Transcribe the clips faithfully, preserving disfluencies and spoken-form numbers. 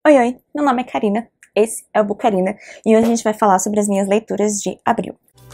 Oi, oi, meu nome é Karina, esse é o Bucarina e hoje a gente vai falar sobre as minhas leituras de abril.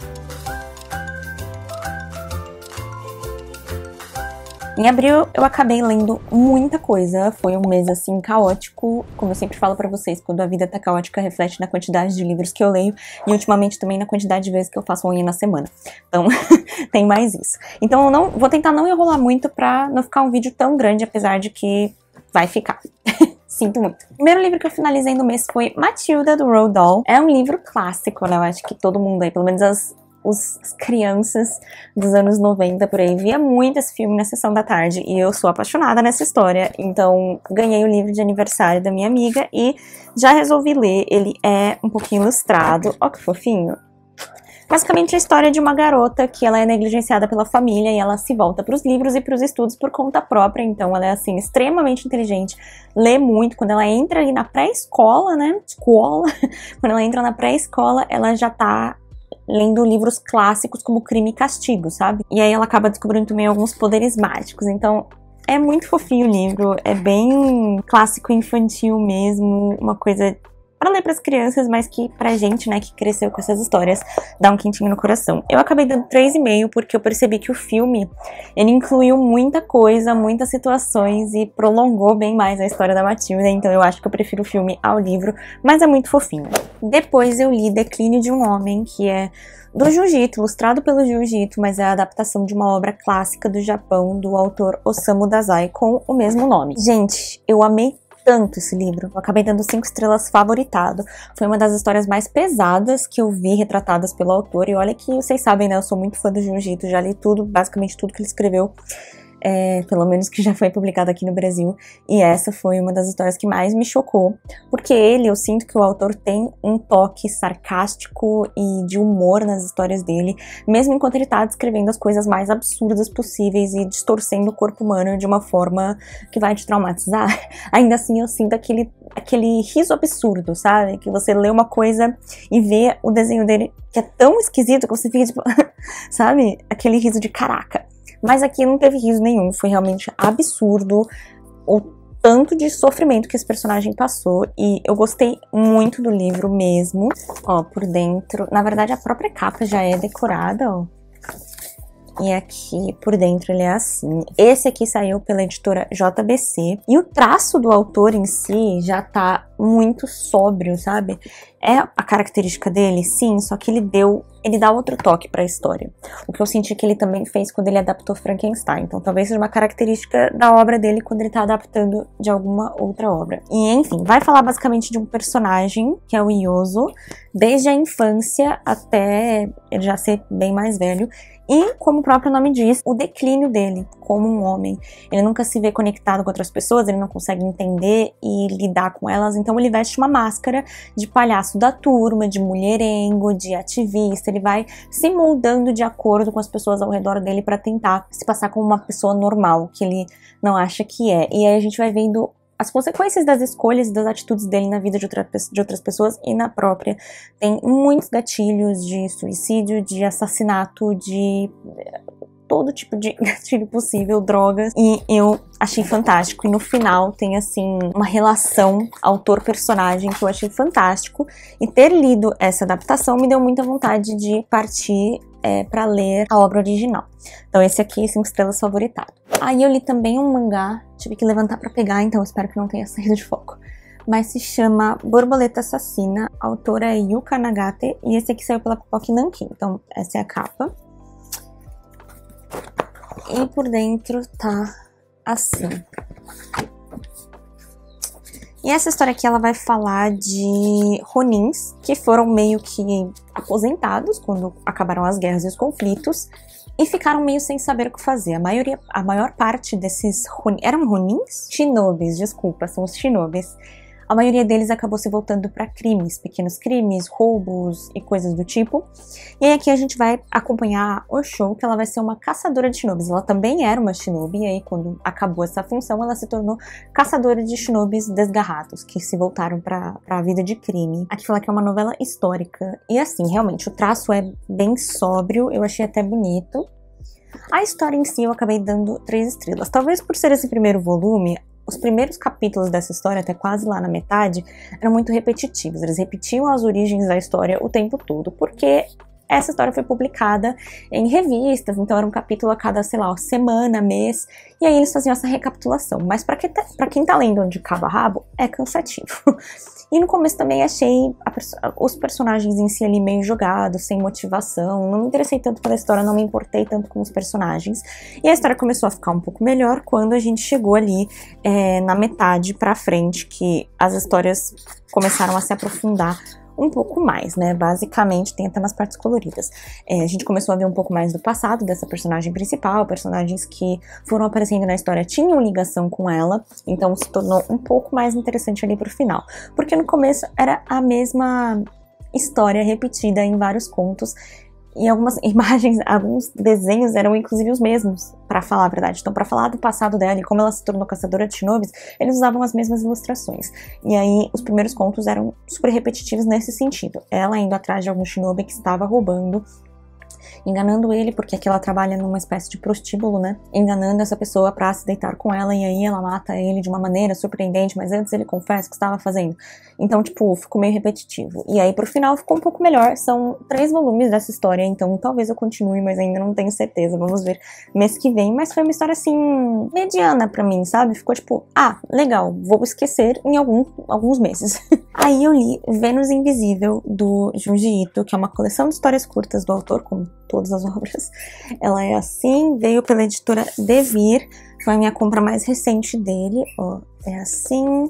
Em abril eu acabei lendo muita coisa, foi um mês assim caótico, como eu sempre falo pra vocês, quando a vida tá caótica reflete na quantidade de livros que eu leio e ultimamente também na quantidade de vezes que eu faço unha na semana, então tem mais isso. Então eu não, vou tentar não enrolar muito pra não ficar um vídeo tão grande, apesar de que vai ficar. Sinto muito. O primeiro livro que eu finalizei no mês foi Matilda, do Roald Dahl. É um livro clássico, né? Eu acho que todo mundo aí, pelo menos as, os, as crianças dos anos noventa por aí, via muito esse filme na sessão da tarde. E eu sou apaixonada nessa história. Então, ganhei o livro de aniversário da minha amiga e já resolvi ler. Ele é um pouquinho ilustrado. Ó que fofinho. Basicamente a história de uma garota que ela é negligenciada pela família e ela se volta para os livros e para os estudos por conta própria, então ela é assim extremamente inteligente, lê muito, quando ela entra ali na pré-escola, né, escola, quando ela entra na pré-escola ela já tá lendo livros clássicos como Crime e Castigo, sabe? E aí ela acaba descobrindo também alguns poderes mágicos, então é muito fofinho o livro, é bem clássico infantil mesmo, uma coisa para ler para as crianças, mas que pra gente, né, que cresceu com essas histórias, dá um quentinho no coração. Eu acabei dando três e meio porque eu percebi que o filme, ele incluiu muita coisa, muitas situações e prolongou bem mais a história da Matilda, então eu acho que eu prefiro o filme ao livro, mas é muito fofinho. Depois eu li Declínio de um Homem, que é do Jiu-Jitsu, ilustrado pelo Jiu-Jitsu, mas é a adaptação de uma obra clássica do Japão, do autor Osamu Dazai, com o mesmo nome. Gente, eu amei tanto esse livro. Eu acabei dando cinco estrelas, favoritado. Foi uma das histórias mais pesadas que eu vi retratadas pelo autor. E olha que vocês sabem, né? Eu sou muito fã do Jiu-Jitsu, já li tudo, basicamente tudo que ele escreveu. É, pelo menos que já foi publicado aqui no Brasil, e essa foi uma das histórias que mais me chocou, porque ele, eu sinto que o autor tem um toque sarcástico e de humor nas histórias dele, mesmo enquanto ele tá descrevendo as coisas mais absurdas possíveis e distorcendo o corpo humano de uma forma que vai te traumatizar. Ainda assim eu sinto aquele, aquele riso absurdo, sabe? Que você lê uma coisa e vê o desenho dele que é tão esquisito que você fica tipo, sabe? Aquele riso de caraca. Mas aqui não teve riso nenhum, foi realmente absurdo o tanto de sofrimento que esse personagem passou e eu gostei muito do livro mesmo. Ó, por dentro, na verdade a própria capa já é decorada, ó. E aqui por dentro ele é assim. Esse aqui saiu pela editora J B C. E o traço do autor em si já tá muito sóbrio, sabe? É a característica dele, sim, só que ele deu... Ele dá outro toque pra história. O que eu senti que ele também fez quando ele adaptou Frankenstein. Então talvez seja uma característica da obra dele quando ele tá adaptando de alguma outra obra. E enfim, vai falar basicamente de um personagem, que é o Yoso, desde a infância até ele já ser bem mais velho. E, como o próprio nome diz, o declínio dele como um homem. Ele nunca se vê conectado com outras pessoas, ele não consegue entender e lidar com elas, então ele veste uma máscara de palhaço da turma, de mulherengo, de ativista, ele vai se moldando de acordo com as pessoas ao redor dele para tentar se passar como uma pessoa normal, que ele não acha que é. E aí a gente vai vendo as consequências das escolhas e das atitudes dele na vida de, outra, de outras pessoas e na própria. Tem muitos gatilhos de suicídio, de assassinato, de todo tipo de gatilho possível, drogas, e eu achei fantástico. E no final tem, assim, uma relação autor-personagem que eu achei fantástico, e ter lido essa adaptação me deu muita vontade de partir é, pra ler a obra original. Então esse aqui, cinco estrelas, favoritado. Aí eu li também um mangá, tive que levantar pra pegar, então eu espero que não tenha saído de foco. Mas se chama Borboleta Assassina, a autora é Yuka Nagate, e esse aqui saiu pela Pipoca Nankin. Então essa é a capa. E por dentro tá assim. E essa história aqui, ela vai falar de ronins que foram meio que aposentados quando acabaram as guerras e os conflitos e ficaram meio sem saber o que fazer. A maioria, a maior parte desses ronins, eram ronins? Shinobis, desculpa, são os shinobis. A maioria deles acabou se voltando para crimes, pequenos crimes, roubos e coisas do tipo. E aí aqui a gente vai acompanhar o show, que ela vai ser uma caçadora de shinobis. Ela também era uma shinobi, e aí quando acabou essa função, ela se tornou caçadora de shinobis desgarrados, que se voltaram para a vida de crime. Aqui fala que é uma novela histórica. E assim, realmente, o traço é bem sóbrio, eu achei até bonito. A história em si eu acabei dando três estrelas. Talvez por ser esse primeiro volume, os primeiros capítulos dessa história, até quase lá na metade, eram muito repetitivos. Eles repetiam as origens da história o tempo todo, porque essa história foi publicada em revistas, então era um capítulo a cada, sei lá, semana, mês, e aí eles faziam essa recapitulação. Mas pra, que tá, pra quem tá lendo de cabo a rabo, é cansativo. E no começo também achei a, os personagens em si ali meio jogados, sem motivação, não me interessei tanto pela história, não me importei tanto com os personagens. E a história começou a ficar um pouco melhor quando a gente chegou ali é, na metade pra frente, que as histórias começaram a se aprofundar um pouco mais, né, basicamente tem até umas partes coloridas. É, a gente começou a ver um pouco mais do passado dessa personagem principal, personagens que foram aparecendo na história tinham ligação com ela, então se tornou um pouco mais interessante ali pro final, porque no começo era a mesma história repetida em vários contos, e algumas imagens, alguns desenhos eram inclusive os mesmos, pra falar a verdade. Então, pra falar do passado dela e como ela se tornou caçadora de shinobis, eles usavam as mesmas ilustrações. E aí, os primeiros contos eram super repetitivos nesse sentido. Ela indo atrás de algum shinobi que estava roubando, enganando ele, porque aqui ela trabalha numa espécie de prostíbulo, né? Enganando essa pessoa pra se deitar com ela, e aí ela mata ele de uma maneira surpreendente, mas antes ele confessa o que estava fazendo. Então, tipo, ficou meio repetitivo. E aí, pro final, ficou um pouco melhor. São três volumes dessa história, então talvez eu continue, mas ainda não tenho certeza. Vamos ver mês que vem. Mas foi uma história, assim, mediana pra mim, sabe? Ficou tipo, ah, legal, vou esquecer em algum, alguns meses. Aí eu li Vênus Invisível, do Junji Ito, que é uma coleção de histórias curtas do autor, como todas as obras. Ela é assim, veio pela editora Devir, foi a minha compra mais recente dele, ó, é assim.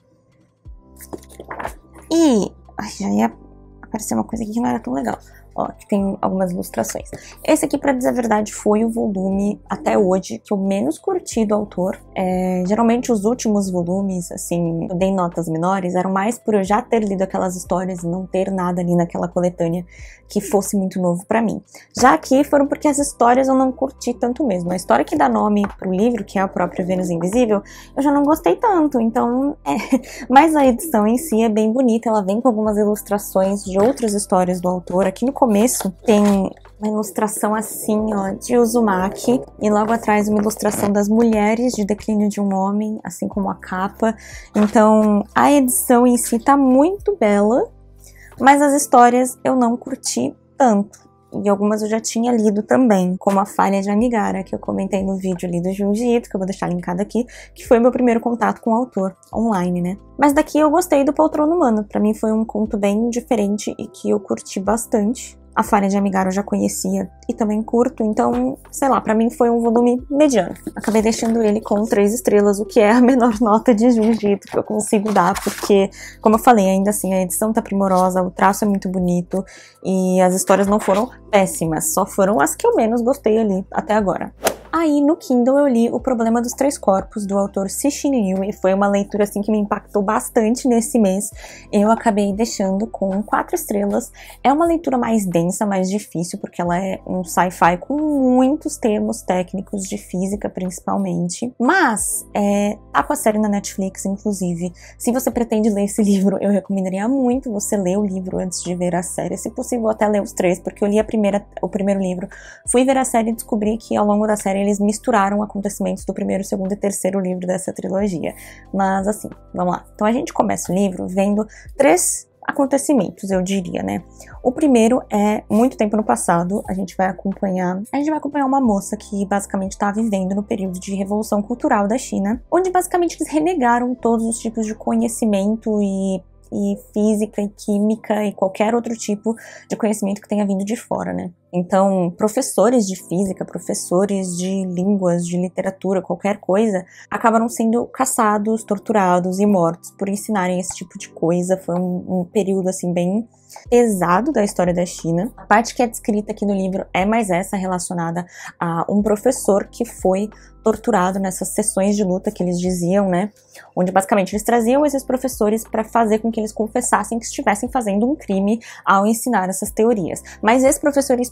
E, ai, já ia aparecer uma coisa aqui que não era tão legal, ó, que tem algumas ilustrações. Esse aqui, pra dizer a verdade, foi o volume, até hoje, que eu menos curti do autor. É, geralmente os últimos volumes, assim, eu dei notas menores, eram mais por eu já ter lido aquelas histórias e não ter nada ali naquela coletânea que fosse muito novo pra mim. Já aqui foram porque as histórias eu não curti tanto mesmo. A história que dá nome pro livro, que é a própria Vênus Invisível, eu já não gostei tanto, então, é... Mas a edição em si é bem bonita, ela vem com algumas ilustrações de outras histórias do autor. Aqui no começo tem uma ilustração assim, ó, de Uzumaki, e logo atrás uma ilustração das mulheres de Declínio de um Homem, assim como a capa. Então, a edição em si tá muito bela, mas as histórias eu não curti tanto. E algumas eu já tinha lido também, como A Falha de Amigara, que eu comentei no vídeo ali do Junji Ito, que eu vou deixar linkado aqui, que foi meu primeiro contato com o autor, online, né? Mas daqui eu gostei do Poltrono Humano, pra mim foi um conto bem diferente e que eu curti bastante. A Falha de Amigara eu já conhecia e também curto, então, sei lá, pra mim foi um volume mediano. Acabei deixando ele com três estrelas, o que é a menor nota de Junji Ito que eu consigo dar, porque, como eu falei, ainda assim, a edição tá primorosa, o traço é muito bonito e as histórias não foram péssimas, só foram as que eu menos gostei ali até agora. Aí no Kindle eu li O Problema dos Três Corpos, do autor Cixin Liu, e foi uma leitura assim que me impactou bastante nesse mês. Eu acabei deixando com quatro estrelas. É uma leitura mais densa, mais difícil, porque ela é um sci-fi com muitos termos técnicos de física, principalmente. Mas, é, tá com a série na Netflix, inclusive. Se você pretende ler esse livro, eu recomendaria muito você ler o livro antes de ver a série. Se possível, até ler os três, porque eu li a primeira, o primeiro livro, fui ver a série e descobri que ao longo da série eles misturaram acontecimentos do primeiro, segundo e terceiro livro dessa trilogia. Mas assim, vamos lá. Então a gente começa o livro vendo três acontecimentos, eu diria, né? O primeiro é muito tempo no passado, a gente vai acompanhar, a gente vai acompanhar uma moça que basicamente está vivendo no período de Revolução Cultural da China, onde basicamente eles renegaram todos os tipos de conhecimento e e física e química e qualquer outro tipo de conhecimento que tenha vindo de fora, né? Então, professores de física, professores de línguas, de literatura, qualquer coisa, acabaram sendo caçados, torturados e mortos por ensinarem esse tipo de coisa. Foi um, um período, assim, bem pesado da história da China. A parte que é descrita aqui no livro é mais essa, relacionada a um professor que foi torturado nessas sessões de luta que eles diziam, né? Onde basicamente eles traziam esses professores para fazer com que eles confessassem que estivessem fazendo um crime ao ensinar essas teorias. Mas esse professor em específico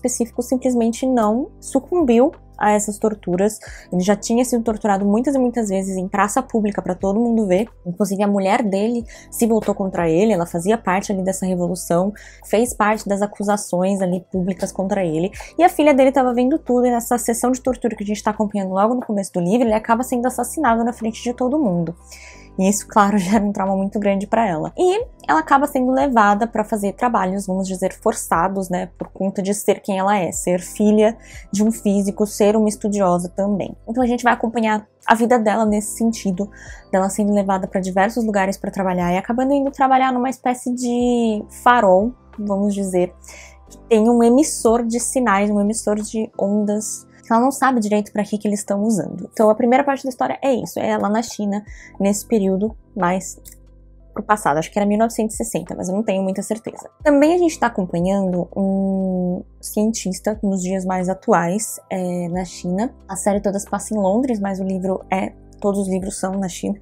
específico simplesmente não sucumbiu a essas torturas. Ele já tinha sido torturado muitas e muitas vezes em praça pública para todo mundo ver. Inclusive a mulher dele se voltou contra ele, ela fazia parte ali dessa revolução, fez parte das acusações ali públicas contra ele. E a filha dele estava vendo tudo, e nessa sessão de tortura que a gente está acompanhando logo no começo do livro, ele acaba sendo assassinado na frente de todo mundo. E isso, claro, gera um trauma muito grande para ela. E ela acaba sendo levada para fazer trabalhos, vamos dizer, forçados, né, por conta de ser quem ela é, ser filha de um físico, ser uma estudiosa também. Então a gente vai acompanhar a vida dela nesse sentido, dela sendo levada para diversos lugares para trabalhar e acabando indo trabalhar numa espécie de farol, vamos dizer, que tem um emissor de sinais, um emissor de ondas. Ela não sabe direito para que que eles estão usando. Então a primeira parte da história é isso, é ela na China, nesse período mais pro passado, acho que era mil novecentos e sessenta, mas eu não tenho muita certeza. Também a gente está acompanhando um cientista nos dias mais atuais é, na China. A série toda se passa em Londres, mas o livro é, todos os livros são na China.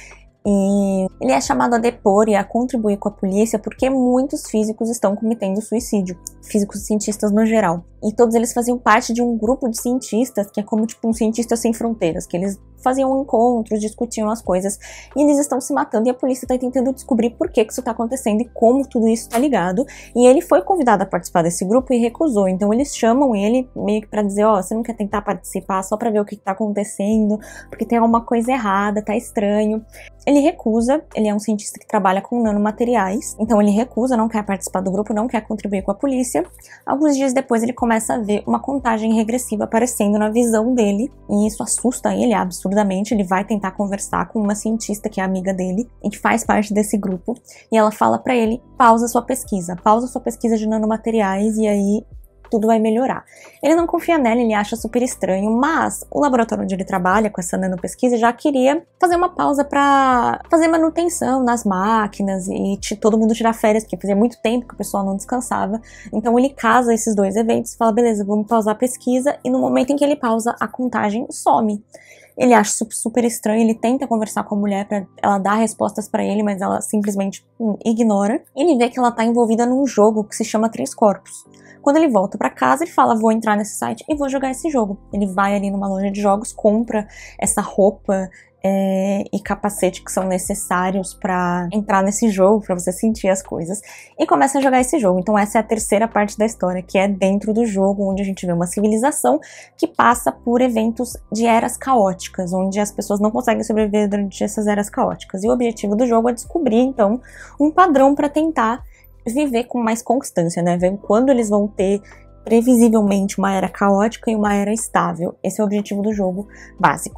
E ele é chamado a depor e a contribuir com a polícia porque muitos físicos estão cometendo suicídio, físicos e cientistas no geral. E todos eles faziam parte de um grupo de cientistas, que é como tipo um cientista sem fronteiras, que eles faziam encontros, discutiam as coisas, e eles estão se matando e a polícia está tentando descobrir por que que isso está acontecendo e como tudo isso está ligado. E ele foi convidado a participar desse grupo e recusou, então eles chamam ele meio que para dizer, ó, oh, você não quer tentar participar só para ver o que está acontecendo, porque tem alguma coisa errada, tá estranho. Ele recusa, ele é um cientista que trabalha com nanomateriais, então ele recusa, não quer participar do grupo, não quer contribuir com a polícia. Alguns dias depois ele começa a ver uma contagem regressiva aparecendo na visão dele, e isso assusta ele absurdamente. Ele vai tentar conversar com uma cientista que é amiga dele e que faz parte desse grupo, e ela fala pra ele, pausa sua pesquisa, pausa sua pesquisa de nanomateriais e aí tudo vai melhorar. Ele não confia nela, ele acha super estranho, mas o laboratório onde ele trabalha com essa nanopesquisa já queria fazer uma pausa para fazer manutenção nas máquinas e todo mundo tirar férias, porque fazia muito tempo que o pessoal não descansava. Então ele casa esses dois eventos e fala, beleza, vamos pausar a pesquisa, e no momento em que ele pausa, a contagem some. Ele acha super estranho, ele tenta conversar com a mulher pra ela dar respostas pra ele, mas ela simplesmente hum, ignora. Ele vê que ela tá envolvida num jogo que se chama Três Corpos. Quando ele volta pra casa, ele fala, vou entrar nesse site e vou jogar esse jogo. Ele vai ali numa loja de jogos, compra essa roupa é, e capacete que são necessários pra entrar nesse jogo, pra você sentir as coisas, e começa a jogar esse jogo. Então essa é a terceira parte da história, que é dentro do jogo, onde a gente vê uma civilização que passa por eventos de eras caóticas, onde as pessoas não conseguem sobreviver durante essas eras caóticas. E o objetivo do jogo é descobrir, então, um padrão pra tentar viver com mais constância, né? Ver quando eles vão ter previsivelmente uma era caótica e uma era estável. Esse é o objetivo do jogo básico.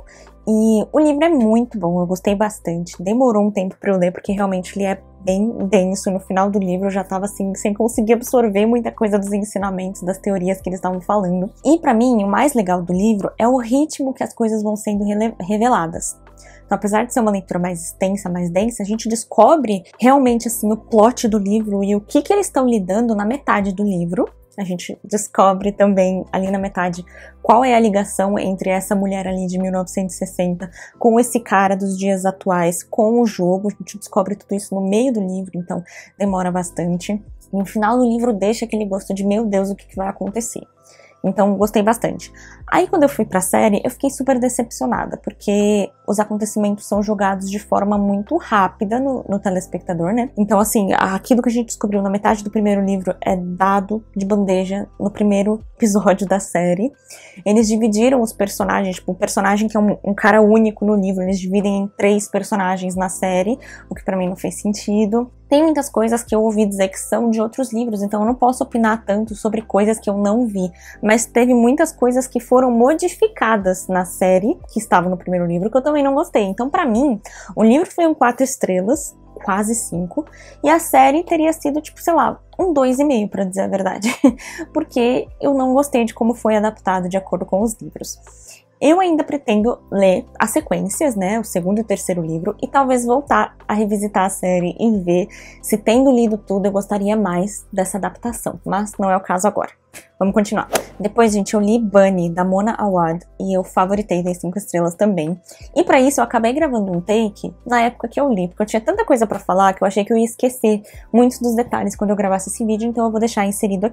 E o livro é muito bom, eu gostei bastante. Demorou um tempo pra eu ler, porque realmente ele é bem denso. No final do livro eu já tava assim, sem conseguir absorver muita coisa dos ensinamentos, das teorias que eles estavam falando. E pra mim, o mais legal do livro é o ritmo que as coisas vão sendo reveladas. Então, apesar de ser uma leitura mais extensa, mais densa, a gente descobre realmente assim o plot do livro e o que que eles estão lidando na metade do livro. A gente descobre também ali na metade qual é a ligação entre essa mulher ali de mil novecentos e sessenta com esse cara dos dias atuais, com o jogo. A gente descobre tudo isso no meio do livro, então demora bastante. E no final do livro deixa aquele gosto de, meu Deus, o que que vai acontecer? Então, gostei bastante. Aí, quando eu fui pra série, eu fiquei super decepcionada, porque os acontecimentos são jogados de forma muito rápida no, no telespectador, né? Então, assim, aquilo que a gente descobriu na metade do primeiro livro é dado de bandeja no primeiro episódio da série. Eles dividiram os personagens, tipo, o personagem que é um, um cara único no livro, eles dividem em três personagens na série, o que pra mim não fez sentido. Tem muitas coisas que eu ouvi dizer que são de outros livros, então eu não posso opinar tanto sobre coisas que eu não vi. Mas teve muitas coisas que foram modificadas na série, que estavam no primeiro livro, que eu também não gostei. Então, pra mim, o livro foi um quatro estrelas, quase cinco, e a série teria sido, tipo, sei lá, um dois e meio, pra dizer a verdade. Porque eu não gostei de como foi adaptado de acordo com os livros. Eu ainda pretendo ler as sequências, né, o segundo e o terceiro livro, e talvez voltar a revisitar a série e ver se, tendo lido tudo, eu gostaria mais dessa adaptação, mas não é o caso agora. Vamos continuar. Depois, gente, eu li Bunny, da Mona Awad, e eu favoritei, dei cinco estrelas também. E pra isso, eu acabei gravando um take na época que eu li, porque eu tinha tanta coisa pra falar que eu achei que eu ia esquecer muitos dos detalhes quando eu gravasse esse vídeo, então eu vou deixar inserido aqui.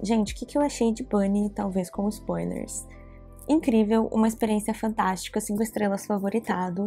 gente, o que, que eu achei de Bunny, talvez com spoilers? Incrível, uma experiência fantástica, cinco estrelas, favoritado.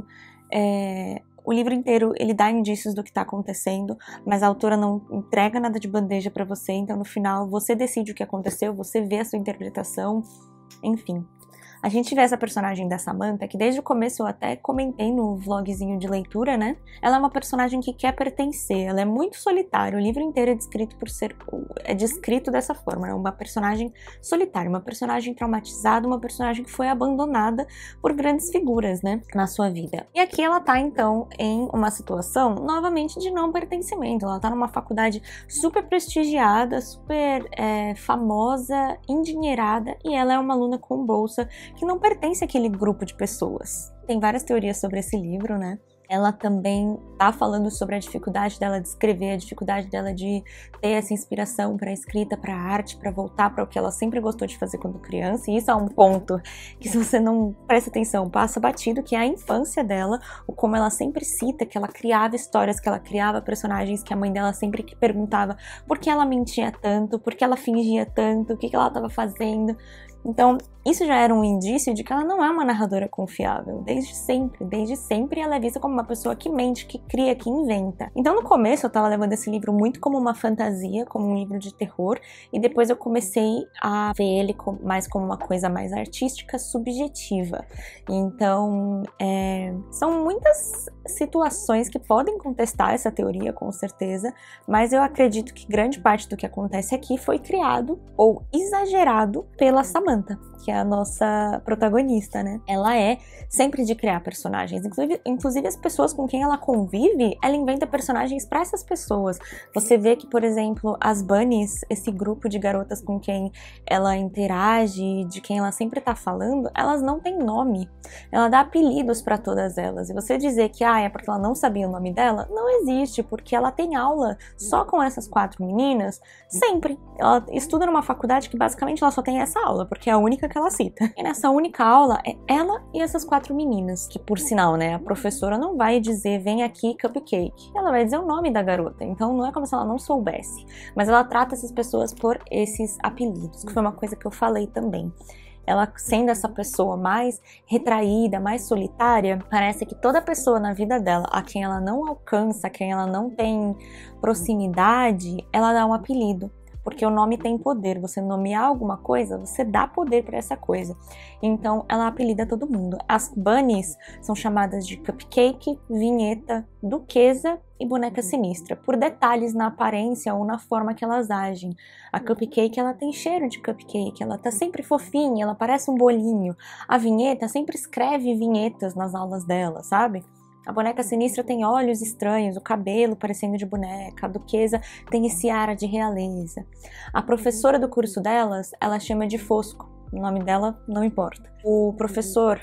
É... O livro inteiro, ele dá indícios do que tá acontecendo, mas a autora não entrega nada de bandeja pra você, então no final você decide o que aconteceu, você vê a sua interpretação, enfim. A gente vê essa personagem da Samantha, que desde o começo eu até comentei no vlogzinho de leitura, né? Ela é uma personagem que quer pertencer, ela é muito solitária, o livro inteiro é descrito por ser... é descrito dessa forma, né? Uma personagem solitária, uma personagem traumatizada, uma personagem que foi abandonada por grandes figuras, né? Na sua vida. E aqui ela tá, então, em uma situação, novamente, de não pertencimento. Ela tá numa faculdade super prestigiada, super é, famosa, endinheirada, e ela é uma aluna com bolsa que não pertence àquele grupo de pessoas. Tem várias teorias sobre esse livro, né? Ela também tá falando sobre a dificuldade dela de escrever, a dificuldade dela de ter essa inspiração para a escrita, para a arte, para voltar para o que ela sempre gostou de fazer quando criança. E isso é um ponto que, se você não presta atenção, passa batido, que é a infância dela, o como ela sempre cita que ela criava histórias, que ela criava personagens, que a mãe dela sempre que perguntava por que ela mentia tanto, por que ela fingia tanto, o que ela estava fazendo. Então, isso já era um indício de que ela não é uma narradora confiável, desde sempre. Desde sempre ela é vista como uma pessoa que mente, que cria, que inventa. Então, no começo, eu tava levando esse livro muito como uma fantasia, como um livro de terror, e depois eu comecei a ver ele mais como uma coisa mais artística, subjetiva. Então, é... são muitas situações que podem contestar essa teoria, com certeza, mas eu acredito que grande parte do que acontece aqui foi criado ou exagerado pela Samantha, que é a nossa protagonista, né? Ela é sempre de criar personagens, inclusive, inclusive as pessoas com quem ela convive, ela inventa personagens para essas pessoas. Você vê que, por exemplo, as Bunnies, esse grupo de garotas com quem ela interage, de quem ela sempre tá falando, elas não têm nome. Ela dá apelidos para todas elas. E você dizer que ah, é porque ela não sabia o nome dela, não existe, porque ela tem aula só com essas quatro meninas, sempre. Ela estuda numa faculdade que basicamente ela só tem essa aula, porque é a única que ela cita. E nessa única aula é ela e essas quatro meninas, que por sinal, né, a professora não vai dizer vem aqui cupcake, ela vai dizer o nome da garota, então não é como se ela não soubesse, mas ela trata essas pessoas por esses apelidos, que foi uma coisa que eu falei também. Ela sendo essa pessoa mais retraída, mais solitária, parece que toda pessoa na vida dela, a quem ela não alcança, a quem ela não tem proximidade, ela dá um apelido. Porque o nome tem poder, você nomear alguma coisa, você dá poder para essa coisa. Então, ela apelida todo mundo. As Bunnies são chamadas de Cupcake, Vinheta, Duquesa e Boneca Sinistra, por detalhes na aparência ou na forma que elas agem. A Cupcake, ela tem cheiro de cupcake, ela tá sempre fofinha, ela parece um bolinho. A Vinheta sempre escreve vinhetas nas aulas dela, sabe? A Boneca Sinistra tem olhos estranhos, o cabelo parecendo de boneca, a Duquesa tem esse ar de realeza. A professora do curso delas, ela chama de Fosco, o nome dela não importa. O professor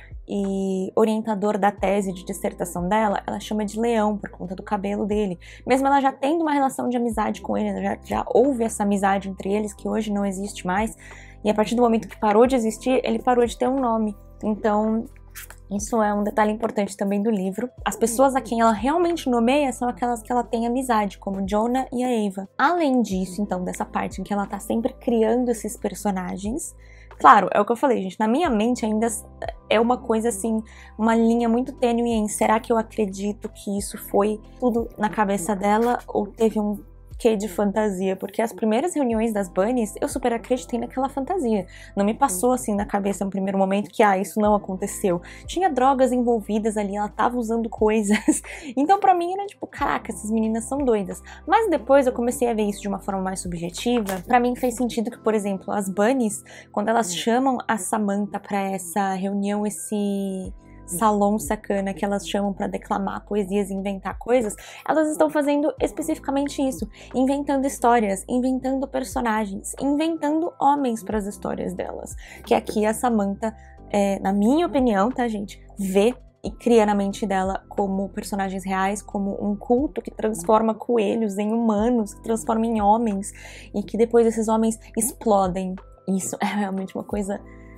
e orientador da tese de dissertação dela, ela chama de Leão, por conta do cabelo dele. Mesmo ela já tendo uma relação de amizade com ele, já, já houve essa amizade entre eles, que hoje não existe mais, e a partir do momento que parou de existir, ele parou de ter um nome. Então... isso é um detalhe importante também do livro. As pessoas a quem ela realmente nomeia são aquelas que ela tem amizade, como Jonah e a Ava. Além disso, então, dessa parte em que ela tá sempre criando esses personagens, claro, é o que eu falei, gente, na minha mente ainda é uma coisa assim, uma linha muito tênue em será que eu acredito que isso foi tudo na cabeça dela ou teve um quê de fantasia, porque as primeiras reuniões das Bunnies eu super acreditei naquela fantasia, não me passou assim na cabeça no primeiro momento que ah, isso não aconteceu, tinha drogas envolvidas ali, ela tava usando coisas, então pra mim era tipo, caraca, essas meninas são doidas, mas depois eu comecei a ver isso de uma forma mais subjetiva, pra mim fez sentido que, por exemplo, as Bunnies, quando elas chamam a Samantha pra essa reunião, esse... salão sacana que elas chamam para declamar poesias e inventar coisas, elas estão fazendo especificamente isso, inventando histórias, inventando personagens, inventando homens para as histórias delas, que aqui a Samantha, é, na minha opinião, tá gente, vê e cria na mente dela como personagens reais, como um culto que transforma coelhos em humanos, que transforma em homens, e que depois esses homens explodem. Isso é realmente uma coisa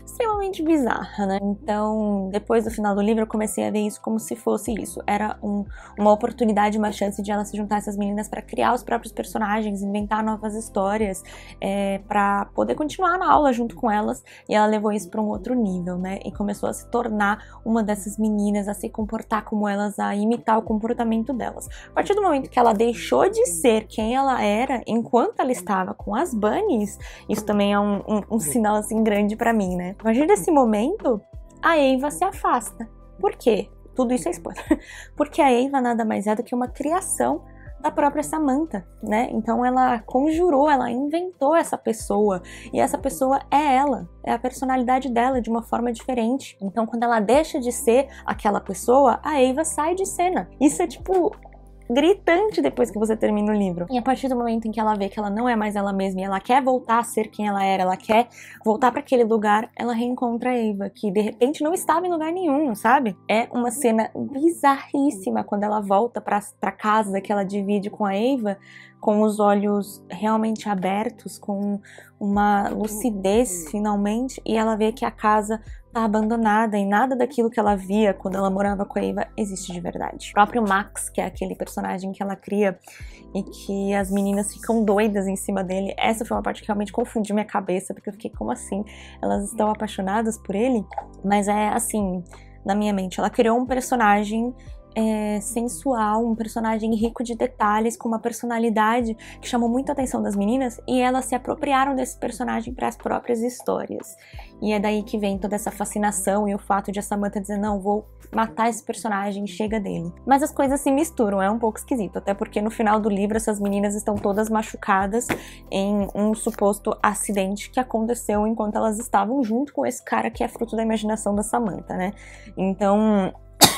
extremamente bizarra, né? Então, depois do final do livro, eu comecei a ver isso como se fosse isso. Era um, uma oportunidade, uma chance de ela se juntar a essas meninas para criar os próprios personagens, inventar novas histórias, é, para poder continuar na aula junto com elas. E ela levou isso para um outro nível, né? E começou a se tornar uma dessas meninas, a se comportar como elas, a imitar o comportamento delas. A partir do momento que ela deixou de ser quem ela era enquanto ela estava com as bunnies, isso também é um, um, um sinal assim grande para mim, né? A partir desse momento, a Ava se afasta. Por quê? Tudo isso é spoiler. Porque a Ava nada mais é do que uma criação da própria Samantha, né? Então ela conjurou, ela inventou essa pessoa, e essa pessoa é ela, é a personalidade dela de uma forma diferente. Então quando ela deixa de ser aquela pessoa, a Ava sai de cena. Isso é tipo gritante depois que você termina o livro. E a partir do momento em que ela vê que ela não é mais ela mesma e ela quer voltar a ser quem ela era, ela quer voltar para aquele lugar, ela reencontra a Ava, que de repente não estava em lugar nenhum, sabe? É uma cena bizarríssima quando ela volta pra, pra casa que ela divide com a Ava, com os olhos realmente abertos, com uma lucidez finalmente, e ela vê que a casa tá abandonada e nada daquilo que ela via quando ela morava com a Ava existe de verdade. O próprio Max, que é aquele personagem que ela cria e que as meninas ficam doidas em cima dele, essa foi uma parte que realmente confundiu minha cabeça, porque eu fiquei, como assim? Elas estão apaixonadas por ele? Mas é assim, na minha mente, ela criou um personagem É, sensual, um personagem rico de detalhes, com uma personalidade que chamou muito a atenção das meninas, e elas se apropriaram desse personagem para as próprias histórias. E é daí que vem toda essa fascinação e o fato de a Samantha dizer, não, vou matar esse personagem, chega dele. Mas as coisas se misturam, é um pouco esquisito, até porque no final do livro essas meninas estão todas machucadas em um suposto acidente que aconteceu enquanto elas estavam junto com esse cara que é fruto da imaginação da Samantha, né? Então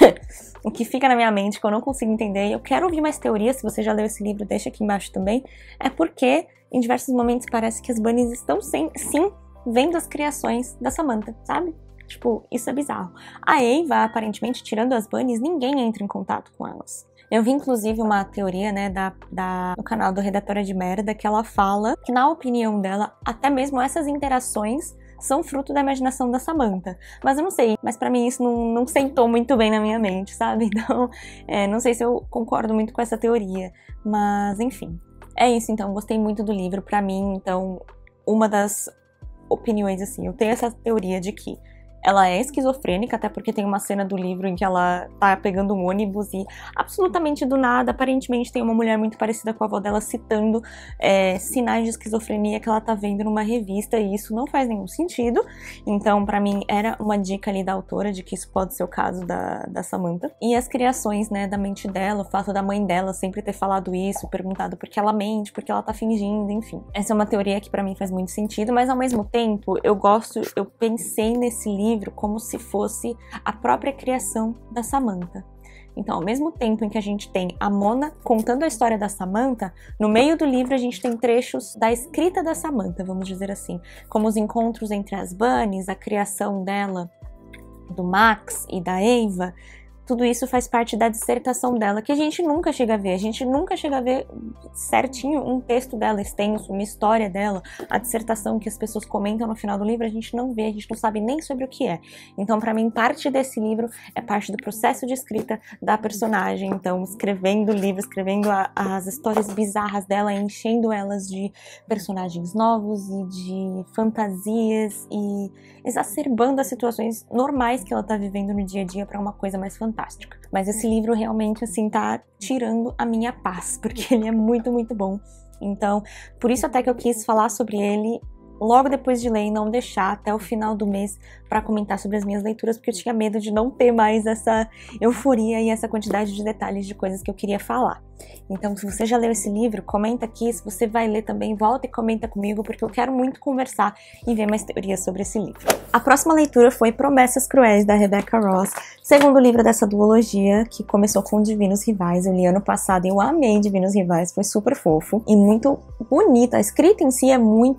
o que fica na minha mente, que eu não consigo entender, e eu quero ouvir mais teorias, se você já leu esse livro, deixa aqui embaixo também, é porque em diversos momentos parece que as bunnies estão sem, sim vendo as criações da Samantha, sabe? Tipo, isso é bizarro. A Ava, aparentemente, tirando as bunnies, ninguém entra em contato com elas. Eu vi, inclusive, uma teoria, né, da, da, no canal do Redatora de Merda, que ela fala que, na opinião dela, até mesmo essas interações são fruto da imaginação da Samantha. Mas eu não sei, mas pra mim isso não, não sentou muito bem na minha mente, sabe? Então, é, não sei se eu concordo muito com essa teoria. Mas, enfim. É isso, então. Gostei muito do livro. Pra mim, então, uma das opiniões, assim, eu tenho essa teoria de que ela é esquizofrênica, até porque tem uma cena do livro em que ela tá pegando um ônibus e absolutamente do nada, aparentemente tem uma mulher muito parecida com a avó dela citando é, sinais de esquizofrenia que ela tá vendo numa revista, e isso não faz nenhum sentido. Então, pra mim, era uma dica ali da autora de que isso pode ser o caso da, da Samantha. E as criações, né, da mente dela, o fato da mãe dela sempre ter falado isso, perguntado por que ela mente, por que ela tá fingindo, enfim. Essa é uma teoria que pra mim faz muito sentido, mas ao mesmo tempo, eu gosto, eu pensei nesse livro livro como se fosse a própria criação da Samantha. Então, ao mesmo tempo em que a gente tem a Mona contando a história da Samantha, no meio do livro a gente tem trechos da escrita da Samantha, vamos dizer assim, como os encontros entre as bunnies, a criação dela, do Max e da Ava. Tudo isso faz parte da dissertação dela, que a gente nunca chega a ver. A gente nunca chega a ver certinho um texto dela extenso, uma história dela, a dissertação que as pessoas comentam no final do livro, a gente não vê, a gente não sabe nem sobre o que é. Então, pra mim, parte desse livro é parte do processo de escrita da personagem. Então, escrevendo o livro, escrevendo a, as histórias bizarras dela, enchendo elas de personagens novos e de fantasias e exacerbando as situações normais que ela tá vivendo no dia a dia pra uma coisa mais fantástica. Mas esse livro realmente, assim, tá tirando a minha paz, porque ele é muito, muito bom. Então, por isso até que eu quis falar sobre ele logo depois de ler e não deixar até o final do mês para comentar sobre as minhas leituras, porque eu tinha medo de não ter mais essa euforia e essa quantidade de detalhes de coisas que eu queria falar. Então, se você já leu esse livro, comenta aqui. Se você vai ler também, volta e comenta comigo, porque eu quero muito conversar e ver mais teorias sobre esse livro. A próxima leitura foi Promessas Cruéis, da Rebecca Ross, segundo livro dessa duologia, que começou com Divinos Rivais. Eu li ano passado e eu amei Divinos Rivais, foi super fofo e muito bonita. A escrita em si é muito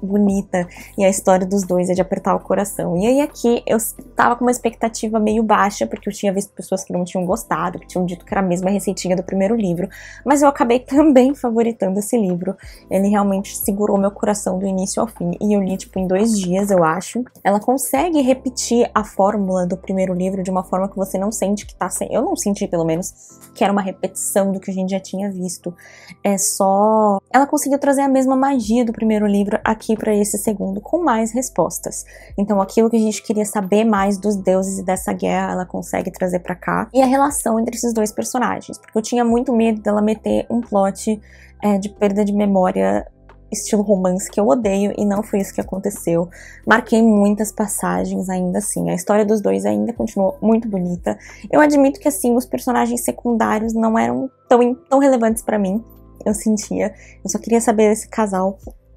bonita, e a história dos dois é de apertar o coração. E aí aqui eu tava com uma expectativa meio baixa, porque eu tinha visto pessoas que não tinham gostado, que tinham dito que era a mesma receitinha do primeiro livro, mas eu acabei também favoritando esse livro. Ele realmente segurou meu coração do início ao fim, e eu li tipo em dois dias, eu acho. Ela consegue repetir a fórmula do primeiro livro de uma forma que você não sente que tá sem... Eu não senti, pelo menos, que era uma repetição do que a gente já tinha visto. É só... Ela conseguiu trazer a mesma magia do primeiro livro aqui pra esse segundo, com mais respostas. Então aquilo que a gente queria saber mais dos deuses e dessa guerra, ela consegue trazer pra cá. E a relação entre esses dois personagens, porque eu tinha muito medo dela meter um plot é, de perda de memória estilo romance, que eu odeio, e não foi isso que aconteceu. Marquei muitas passagens ainda assim. A história dos dois ainda continuou muito bonita. Eu admito que assim, os personagens secundários não eram tão, tão relevantes pra mim, eu sentia. Eu só queria saber desse casal.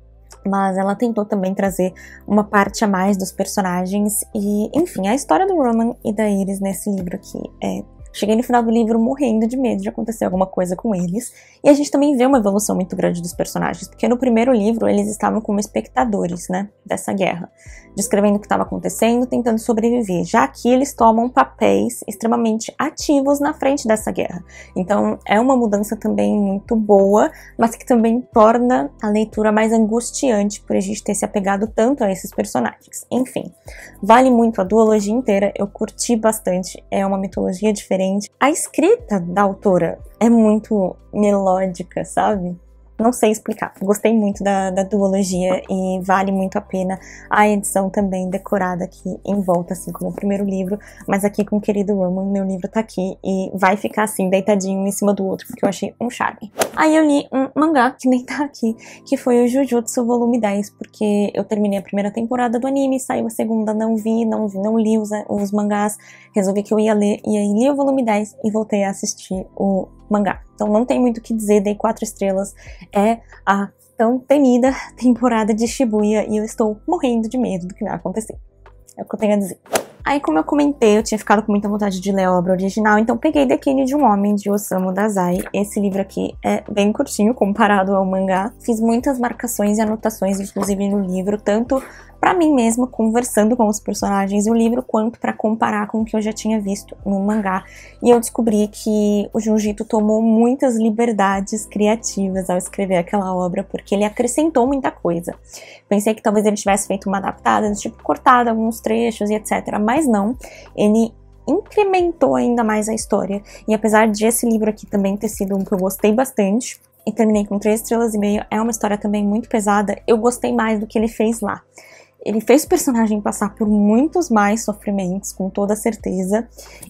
Mas ela tentou também trazer uma parte a mais dos personagens. E, enfim, a história do Roman e da Iris nesse livro aqui é... Cheguei no final do livro morrendo de medo de acontecer alguma coisa com eles. E a gente também vê uma evolução muito grande dos personagens, porque no primeiro livro eles estavam como espectadores, né, dessa guerra, descrevendo o que estava acontecendo, tentando sobreviver. Já aqui eles tomam papéis extremamente ativos na frente dessa guerra. Então é uma mudança também muito boa, mas que também torna a leitura mais angustiante por a gente ter se apegado tanto a esses personagens. Enfim, vale muito a duologia inteira, eu curti bastante, é uma mitologia diferente. A escrita da autora é muito melódica, sabe? Não sei explicar. Gostei muito da, da duologia e vale muito a pena a edição também decorada aqui em volta, assim como o primeiro livro, mas aqui com o querido Roman, meu livro tá aqui e vai ficar assim, deitadinho um em cima do outro, porque eu achei um charme. Aí eu li um mangá, que nem tá aqui, que foi o Jujutsu volume dez, porque eu terminei a primeira temporada do anime, saiu a segunda, não vi, não vi, não li os, os mangás, resolvi que eu ia ler, e aí li o volume dez e voltei a assistir o mangá. Então não tem muito o que dizer, dei quatro estrelas, é a tão temida temporada de Shibuya e eu estou morrendo de medo do que vai acontecer. É o que eu tenho a dizer. Aí, como eu comentei, eu tinha ficado com muita vontade de ler a obra original, então peguei The Kine de um Homem, de Osamu Dazai. Esse livro aqui é bem curtinho comparado ao mangá. Fiz muitas marcações e anotações, inclusive no livro, tanto pra mim mesma, conversando com os personagens do livro, quanto pra comparar com o que eu já tinha visto no mangá. E eu descobri que o Junji Ito tomou muitas liberdades criativas ao escrever aquela obra, porque ele acrescentou muita coisa. Pensei que talvez ele tivesse feito uma adaptada, tipo, cortado alguns trechos e etcétera, mas não. Ele incrementou ainda mais a história. E apesar de esse livro aqui também ter sido um que eu gostei bastante, e terminei com três estrelas e meia, é uma história também muito pesada, eu gostei mais do que ele fez lá. Ele fez o personagem passar por muitos mais sofrimentos, com toda certeza.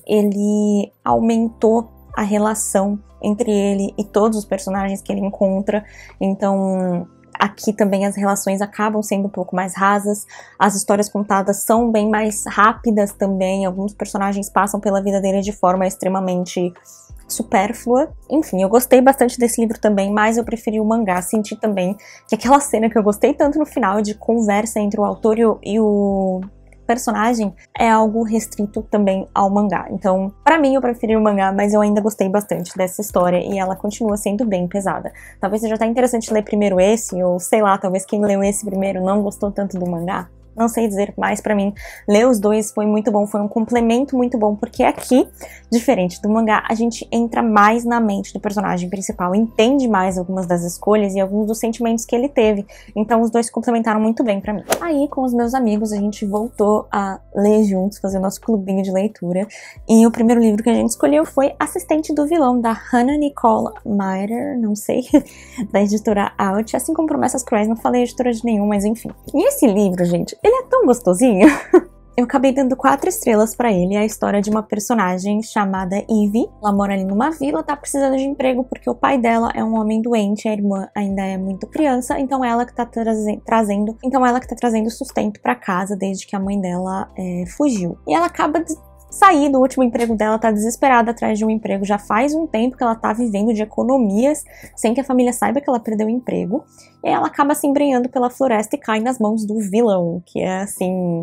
Ele aumentou a relação entre ele e todos os personagens que ele encontra. Então, aqui também as relações acabam sendo um pouco mais rasas. As histórias contadas são bem mais rápidas também. Alguns personagens passam pela vida dele de forma extremamente supérflua. Enfim, eu gostei bastante desse livro também, mas eu preferi o mangá. Senti também que aquela cena que eu gostei tanto no final, de conversa entre o autor e o, e o personagem, é algo restrito também ao mangá. Então, pra mim, eu preferi o mangá, mas eu ainda gostei bastante dessa história e ela continua sendo bem pesada. Talvez seja até interessante ler primeiro esse, ou sei lá, talvez quem leu esse primeiro não gostou tanto do mangá. Não sei dizer, mas pra mim, ler os dois foi muito bom, foi um complemento muito bom, porque aqui, diferente do mangá, a gente entra mais na mente do personagem principal, entende mais algumas das escolhas e alguns dos sentimentos que ele teve, então os dois se complementaram muito bem pra mim. Aí, com os meus amigos, a gente voltou a ler juntos, fazer o nosso clubinho de leitura, e o primeiro livro que a gente escolheu foi Assistente do Vilão, da Hannah Nicole Meyer, não sei, da editora Out, assim como Promessas Cruéis, não falei editora de nenhum, mas enfim. E esse livro, gente, ele é tão gostosinho. Eu acabei dando quatro estrelas pra ele, a história de uma personagem chamada Ivy. Ela mora ali numa vila, tá precisando de emprego porque o pai dela é um homem doente, a irmã ainda é muito criança, então ela que tá traze trazendo, então ela que tá trazendo sustento pra casa desde que a mãe dela é, fugiu. E ela acaba de sair do último emprego dela, tá desesperada atrás de um emprego. Já faz um tempo que ela tá vivendo de economias, sem que a família saiba que ela perdeu o emprego. E ela acaba se embrenhando pela floresta e cai nas mãos do vilão, que é, assim,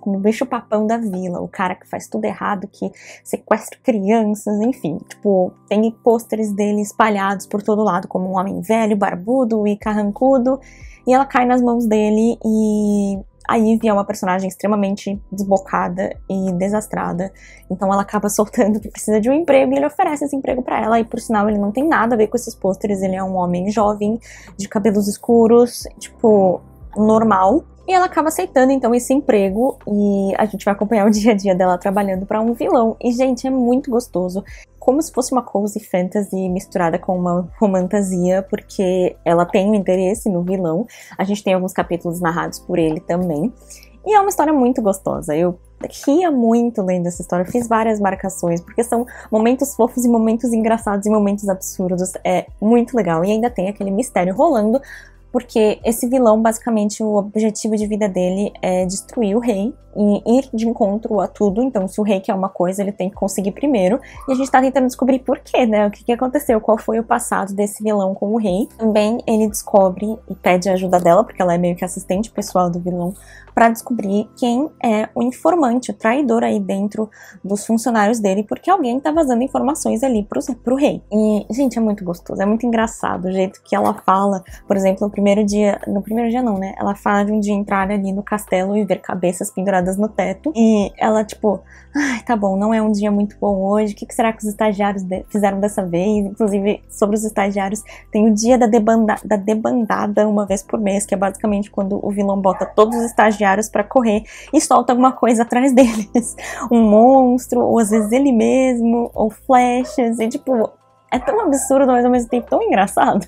como o bicho-papão da vila, o cara que faz tudo errado, que sequestra crianças, enfim. Tipo, tem pôsteres dele espalhados por todo lado, como um homem velho, barbudo e carrancudo, e ela cai nas mãos dele e... A Ivy é uma personagem extremamente desbocada e desastrada, então ela acaba soltando que precisa de um emprego e ele oferece esse emprego pra ela, e por sinal ele não tem nada a ver com esses pôsteres, ele é um homem jovem, de cabelos escuros, tipo, normal. E ela acaba aceitando, então, esse emprego, e a gente vai acompanhar o dia a dia dela trabalhando pra um vilão. E, gente, é muito gostoso. Como se fosse uma cozy fantasy misturada com uma romantasia, porque ela tem um interesse no vilão. A gente tem alguns capítulos narrados por ele também. E é uma história muito gostosa. Eu ria muito lendo essa história, fiz várias marcações, porque são momentos fofos e momentos engraçados e momentos absurdos. É muito legal. E ainda tem aquele mistério rolando, porque esse vilão, basicamente, o objetivo de vida dele é destruir o rei e ir de encontro a tudo. Então, se o rei quer uma coisa, ele tem que conseguir primeiro. E a gente tá tentando descobrir por quê, né? O que, que aconteceu, qual foi o passado desse vilão com o rei. Também ele descobre e pede a ajuda dela, porque ela é meio que assistente pessoal do vilão, pra descobrir quem é o informante, o traidor aí dentro dos funcionários dele, porque alguém tá vazando informações ali pro, pro rei. E, gente, é muito gostoso, é muito engraçado o jeito que ela fala. Por exemplo, no primeiro dia, no primeiro dia não, né? Ela fala de um dia entrar ali no castelo e ver cabeças penduradas no teto. E ela, tipo, ai, tá bom, não é um dia muito bom hoje, o que, que será que os estagiários de fizeram dessa vez? Inclusive, sobre os estagiários, tem o dia da, debanda da debandada uma vez por mês, que é basicamente quando o vilão bota todos os estagiários pra correr e solta alguma coisa atrás deles. Um monstro, ou às vezes ele mesmo, ou flechas, e tipo, é tão absurdo, mas ao mesmo tempo tão engraçado.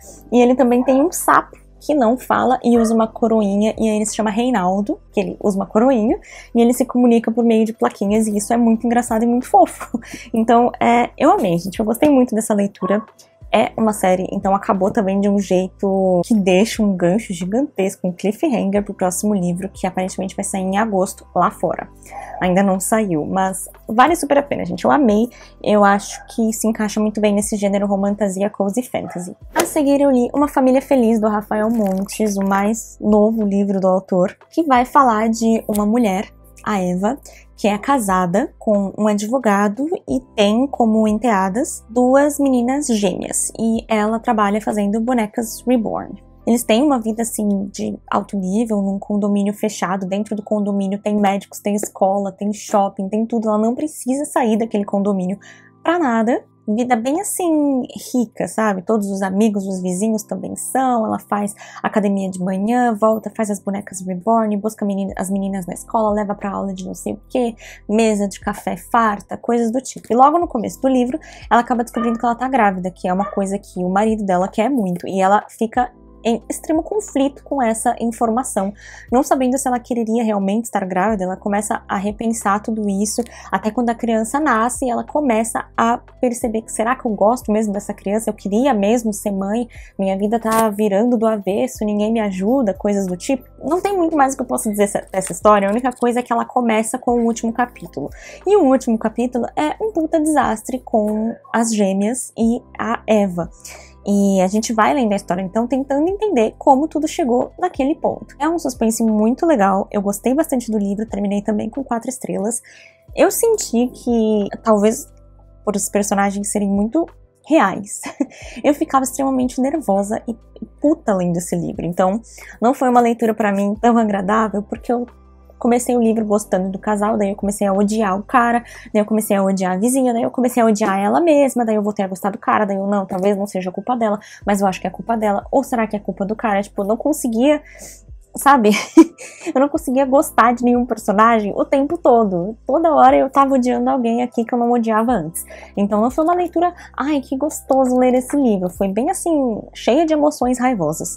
E ele também tem um sapo que não fala e usa uma coroinha, e aí ele se chama Reinaldo, que ele usa uma coroinha, e ele se comunica por meio de plaquinhas, e isso é muito engraçado e muito fofo. Então, é, eu amei, gente, eu gostei muito dessa leitura. É uma série, então acabou também de um jeito que deixa um gancho gigantesco, um cliffhanger pro próximo livro, que aparentemente vai sair em agosto lá fora. Ainda não saiu, mas vale super a pena, gente. Eu amei, eu acho que se encaixa muito bem nesse gênero romantasia, cozy fantasy. A seguir eu li Uma Família Feliz, do Rafael Montes, o mais novo livro do autor, que vai falar de uma mulher, a Eva, que é casada com um advogado e tem como enteadas duas meninas gêmeas, e ela trabalha fazendo bonecas reborn. Eles têm uma vida, assim, de alto nível, num condomínio fechado. Dentro do condomínio tem médicos, tem escola, tem shopping, tem tudo. Ela não precisa sair daquele condomínio pra nada. Vida bem, assim, rica, sabe? Todos os amigos, os vizinhos também são. Ela faz academia de manhã, volta, faz as bonecas reborn, busca menina, as meninas na escola, leva pra aula de não sei o quê, mesa de café farta, coisas do tipo. E logo no começo do livro, ela acaba descobrindo que ela tá grávida, que é uma coisa que o marido dela quer muito. E ela fica em extremo conflito com essa informação. Não sabendo se ela quereria realmente estar grávida, ela começa a repensar tudo isso, até quando a criança nasce, ela começa a perceber que será que eu gosto mesmo dessa criança? Eu queria mesmo ser mãe? Minha vida tá virando do avesso, ninguém me ajuda, coisas do tipo. Não tem muito mais o que eu posso dizer dessa história, a única coisa é que ela começa com o último capítulo. E o último capítulo é um puta desastre com as gêmeas e a Eva. E a gente vai lendo a história, então, tentando entender como tudo chegou naquele ponto. É um suspense muito legal, eu gostei bastante do livro, terminei também com quatro estrelas. Eu senti que, talvez por os personagens serem muito reais, eu ficava extremamente nervosa e puta lendo esse livro. Então, não foi uma leitura pra mim tão agradável, porque eu comecei o livro gostando do casal, daí eu comecei a odiar o cara, daí eu comecei a odiar a vizinha, daí eu comecei a odiar ela mesma, daí eu voltei a gostar do cara, daí eu, não, talvez não seja culpa dela, mas eu acho que é culpa dela, ou será que é culpa do cara? Tipo, eu não conseguia, sabe? Eu não conseguia gostar de nenhum personagem o tempo todo. Toda hora eu tava odiando alguém aqui que eu não odiava antes. Então não foi uma leitura, ai, que gostoso ler esse livro. Foi bem assim, cheia de emoções raivosas.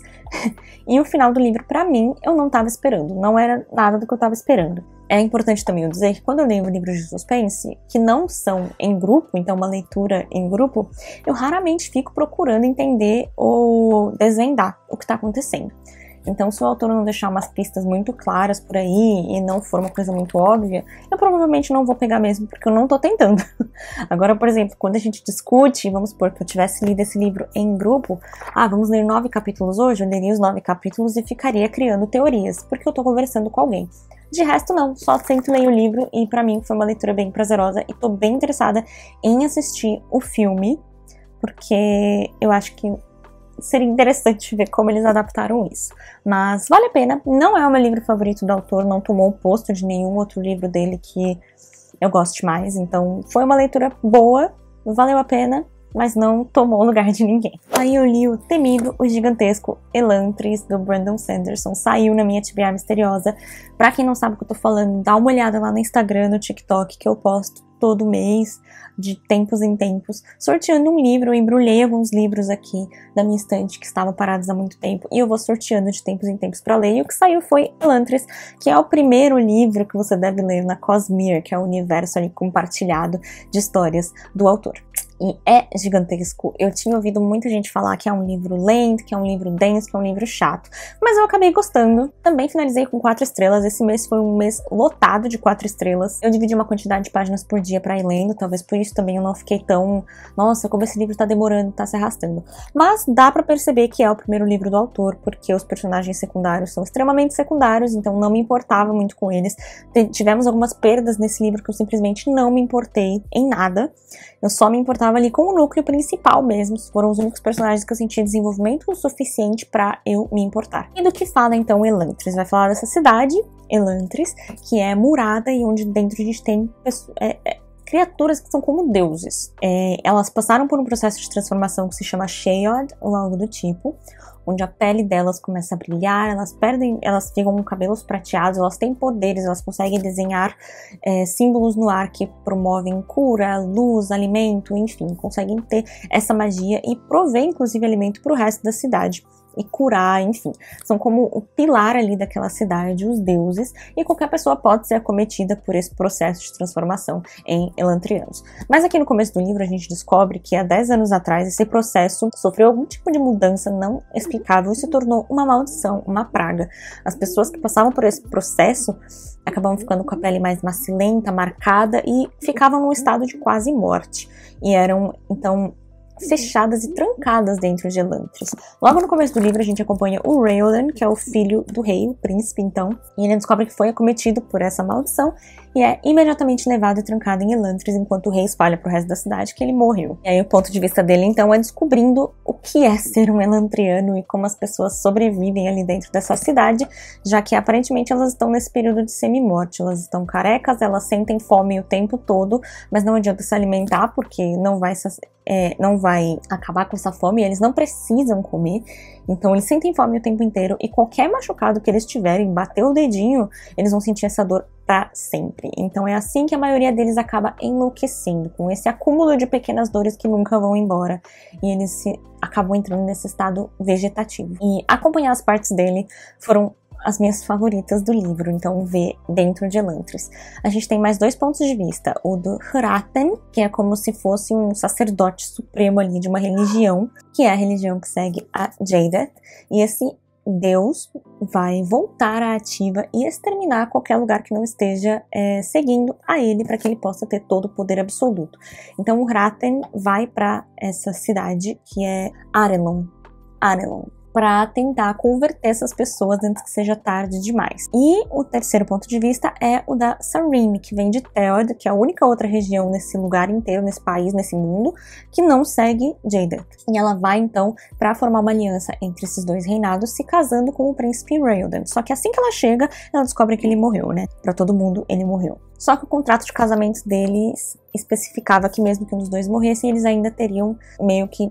E o final do livro, pra mim, eu não tava esperando. Não era nada do que eu tava esperando. É importante também eu dizer que quando eu leio livros de suspense, que não são em grupo, então uma leitura em grupo, eu raramente fico procurando entender ou desvendar o que tá acontecendo. Então, se o autor não deixar umas pistas muito claras por aí e não for uma coisa muito óbvia, eu provavelmente não vou pegar mesmo, porque eu não tô tentando. Agora, por exemplo, quando a gente discute, vamos supor que eu tivesse lido esse livro em grupo, ah, vamos ler nove capítulos hoje, eu leria os nove capítulos e ficaria criando teorias, porque eu tô conversando com alguém. De resto, não, só sento e leio o livro, e pra mim foi uma leitura bem prazerosa, e tô bem interessada em assistir o filme, porque eu acho que seria interessante ver como eles adaptaram isso. Mas vale a pena, não é o meu livro favorito do autor, não tomou o posto de nenhum outro livro dele que eu goste mais, então foi uma leitura boa, valeu a pena, mas não tomou o lugar de ninguém. Aí eu li o temido, o gigantesco Elantris, do Brandon Sanderson, saiu na minha T B R misteriosa. Pra quem não sabe o que eu tô falando, dá uma olhada lá no Instagram, no TikTok, que eu posto todo mês, de tempos em tempos, sorteando um livro. Eu embrulhei alguns livros aqui da minha estante que estavam parados há muito tempo, e eu vou sorteando de tempos em tempos pra ler, e o que saiu foi Elantris, que é o primeiro livro que você deve ler na Cosmere, que é o universo ali compartilhado de histórias do autor. E é gigantesco. Eu tinha ouvido muita gente falar que é um livro lento, que é um livro denso, que é um livro chato, mas eu acabei gostando. Também finalizei com quatro estrelas. Esse mês foi um mês lotado de quatro estrelas. Eu dividi uma quantidade de páginas por dia pra ir lendo, talvez por isso também eu não fiquei tão... Nossa, como esse livro tá demorando, tá se arrastando. Mas dá pra perceber que é o primeiro livro do autor, porque os personagens secundários são extremamente secundários, então não me importava muito com eles. Tivemos algumas perdas nesse livro que eu simplesmente não me importei em nada. Eu só me importava ali com o núcleo principal mesmo. Foram os únicos personagens que eu senti desenvolvimento o suficiente pra eu me importar. E do que fala então Elantris? Vai falar dessa cidade, Elantris, que é murada e onde dentro a gente tem é, é, criaturas que são como deuses. É, elas passaram por um processo de transformação que se chama Sheod, ou algo do tipo, onde a pele delas começa a brilhar, elas perdem, elas ficam com cabelos prateados, elas têm poderes, elas conseguem desenhar é, símbolos no ar que promovem cura, luz, alimento, enfim, conseguem ter essa magia e prover inclusive alimento para o resto da cidade. E curar, enfim, são como o pilar ali daquela cidade, os deuses, e qualquer pessoa pode ser acometida por esse processo de transformação em elantrianos. Mas aqui no começo do livro a gente descobre que há dez anos atrás esse processo sofreu algum tipo de mudança não explicável e se tornou uma maldição, uma praga. As pessoas que passavam por esse processo acabavam ficando com a pele mais macilenta, marcada e ficavam num estado de quase morte. E eram, então, fechadas e trancadas dentro de Elantris. Logo no começo do livro a gente acompanha o Raoden, que é o filho do rei, o príncipe então, e ele descobre que foi acometido por essa maldição e é imediatamente levado e trancado em Elantris, enquanto o rei espalha pro resto da cidade que ele morreu. E aí o ponto de vista dele então é descobrindo o que é ser um elantriano e como as pessoas sobrevivem ali dentro dessa cidade, já que aparentemente elas estão nesse período de semi-morte, elas estão carecas, elas sentem fome o tempo todo, mas não adianta se alimentar porque não vai se É, não vai acabar com essa fome, e eles não precisam comer, então eles sentem fome o tempo inteiro, e qualquer machucado que eles tiverem, bater o dedinho, eles vão sentir essa dor pra sempre. Então é assim que a maioria deles acaba enlouquecendo, com esse acúmulo de pequenas dores que nunca vão embora, e eles se, acabam entrando nesse estado vegetativo. E acompanhar as partes dele foram as minhas favoritas do livro, então ver dentro de Elantris. A gente tem mais dois pontos de vista, o do Hrathen, que é como se fosse um sacerdote supremo ali de uma religião, que é a religião que segue a Jaddeth, e esse Deus vai voltar à ativa e exterminar qualquer lugar que não esteja é, seguindo a ele, para que ele possa ter todo o poder absoluto. Então o Hrathen vai para essa cidade que é Arelon, Arelon, para tentar converter essas pessoas antes que seja tarde demais. E o terceiro ponto de vista é o da Sarene, que vem de Theod, que é a única outra região nesse lugar inteiro, nesse país, nesse mundo, que não segue Jaddeth. E ela vai, então, para formar uma aliança entre esses dois reinados, se casando com o príncipe Raoden. Só que assim que ela chega, ela descobre que ele morreu, né? Para todo mundo, ele morreu. Só que o contrato de casamento deles especificava que mesmo que um dos dois morresse, eles ainda teriam meio que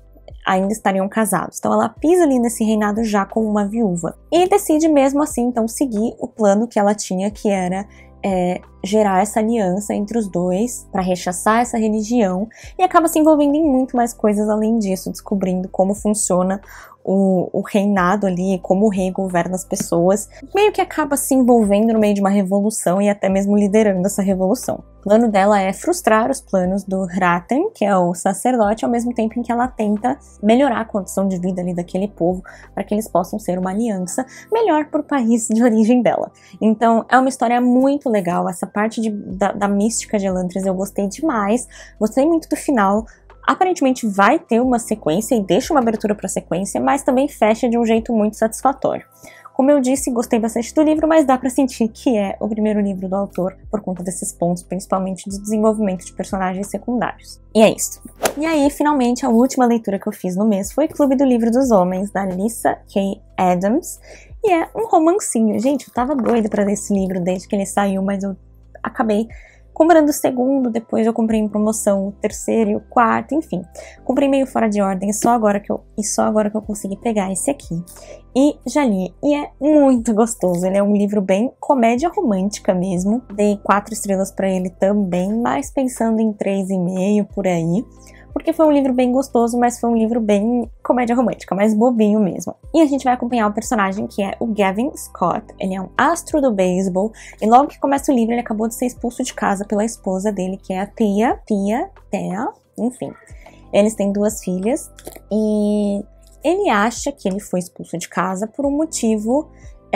ainda estariam casados. Então ela pisa ali nesse reinado já como uma viúva. E decide mesmo assim, então, seguir o plano que ela tinha, que era é, gerar essa aliança entre os dois, para rechaçar essa religião, e acaba se envolvendo em muito mais coisas além disso, descobrindo como funciona o, o reinado ali, como o rei governa as pessoas, meio que acaba se envolvendo no meio de uma revolução e até mesmo liderando essa revolução. O plano dela é frustrar os planos do Hraten, que é o sacerdote, ao mesmo tempo em que ela tenta melhorar a condição de vida ali daquele povo, para que eles possam ser uma aliança melhor para o país de origem dela. Então é uma história muito legal, essa parte de, da, da mística de Elantris eu gostei demais, gostei muito do final. Aparentemente vai ter uma sequência e deixa uma abertura para sequência, mas também fecha de um jeito muito satisfatório. Como eu disse, gostei bastante do livro, mas dá pra sentir que é o primeiro livro do autor por conta desses pontos, principalmente de desenvolvimento de personagens secundários. E é isso. E aí, finalmente, a última leitura que eu fiz no mês foi Clube do Livro dos Homens, da Lyssa Kay Adams, e é um romancinho. Gente, eu tava doida pra ler esse livro desde que ele saiu, mas eu acabei comprando o segundo, depois eu comprei em promoção o terceiro e o quarto, enfim. Comprei meio fora de ordem, só agora que eu, e só agora que eu consegui pegar esse aqui. E já li, e é muito gostoso. Ele é um livro bem comédia romântica mesmo. Dei quatro estrelas pra ele também, mas pensando em três e meio por aí. Porque foi um livro bem gostoso, mas foi um livro bem comédia romântica, mais bobinho mesmo. E a gente vai acompanhar o personagem que é o Gavin Scott. Ele é um astro do beisebol, e logo que começa o livro ele acabou de ser expulso de casa pela esposa dele, que é a Tia, Tia, Thea, enfim. Eles têm duas filhas, e ele acha que ele foi expulso de casa por um motivo,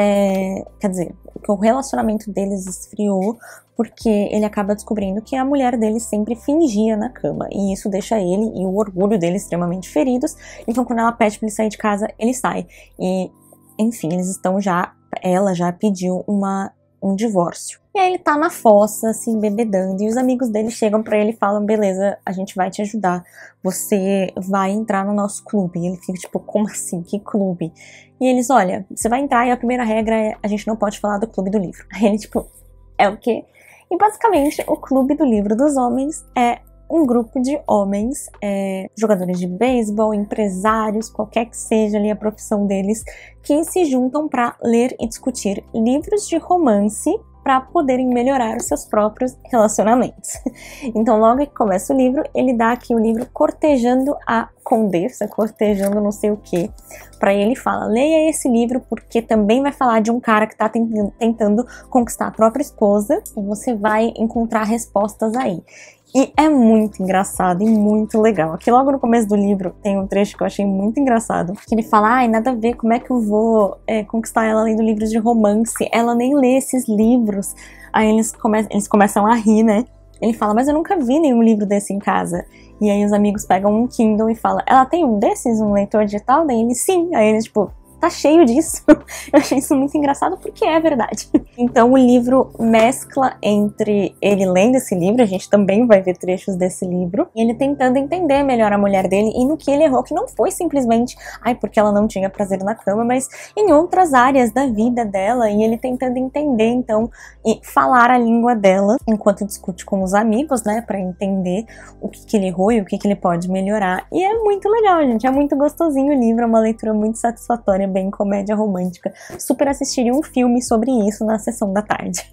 é, quer dizer, que o relacionamento deles esfriou, porque ele acaba descobrindo que a mulher dele sempre fingia na cama, e isso deixa ele e o orgulho dele extremamente feridos. Então quando ela pede pra ele sair de casa, ele sai. E, enfim, eles estão já, ela já pediu uma, um divórcio. E aí ele tá na fossa, se embebedando, e os amigos dele chegam pra ele e falam, beleza, a gente vai te ajudar, você vai entrar no nosso clube. E ele fica tipo, como assim, que clube? E eles, olha, você vai entrar e a primeira regra é, a gente não pode falar do clube do livro. Aí ele tipo, é o quê? E basicamente o Clube do Livro dos Homens é um grupo de homens, é, jogadores de beisebol, empresários, qualquer que seja ali a profissão deles, que se juntam para ler e discutir livros de romance para poderem melhorar os seus próprios relacionamentos. Então logo que começa o livro, ele dá aqui o livro Cortejando a Condessa, cortejando não sei o que, para ele fala, leia esse livro porque também vai falar de um cara que tá tentando conquistar a própria esposa, e você vai encontrar respostas aí. E é muito engraçado e muito legal. Aqui logo no começo do livro tem um trecho que eu achei muito engraçado, que ele fala, ai, nada a ver, como é que eu vou é, conquistar ela lendo livros de romance? Ela nem lê esses livros. Aí eles, come eles começam a rir, né? Ele fala, mas eu nunca vi nenhum livro desse em casa. E aí os amigos pegam um Kindle e falam, ela tem um desses, um leitor digital? Daí ele, sim. Aí eles, tipo, tá cheio disso. Eu achei isso muito engraçado porque é verdade. Então o livro mescla entre ele lendo esse livro, a gente também vai ver trechos desse livro, e ele tentando entender melhor a mulher dele e no que ele errou, que não foi simplesmente, ai, porque ela não tinha prazer na cama, mas em outras áreas da vida dela, e ele tentando entender, então, e falar a língua dela, enquanto discute com os amigos, né, pra entender o que, que ele errou e o que, que ele pode melhorar. E é muito legal, gente, é muito gostosinho o livro, é uma leitura muito satisfatória, bem comédia romântica. Super assistiria um filme sobre isso na sessão da tarde.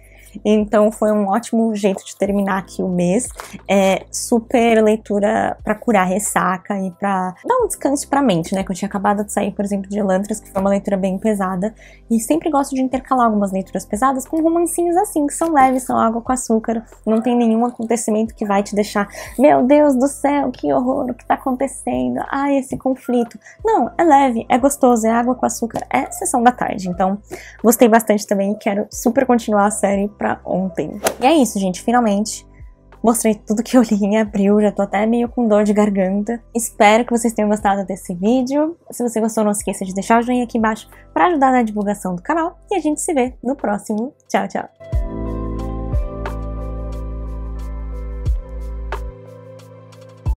Então foi um ótimo jeito de terminar aqui o mês. É super leitura pra curar ressaca e pra dar um descanso pra mente, né? Que eu tinha acabado de sair, por exemplo, de Elantris, que foi uma leitura bem pesada. E sempre gosto de intercalar algumas leituras pesadas com romancinhos assim, que são leves, são água com açúcar. Não tem nenhum acontecimento que vai te deixar, meu Deus do céu, que horror, o que tá acontecendo? Ai, esse conflito. Não, é leve, é gostoso, é água com açúcar, é sessão da tarde. Então, gostei bastante também e quero super continuar a série pra ontem. E é isso, gente, finalmente mostrei tudo que eu li em abril, já tô até meio com dor de garganta. Espero que vocês tenham gostado desse vídeo. Se você gostou, não esqueça de deixar o joinha aqui embaixo para ajudar na divulgação do canal, e a gente se vê no próximo. Tchau, tchau!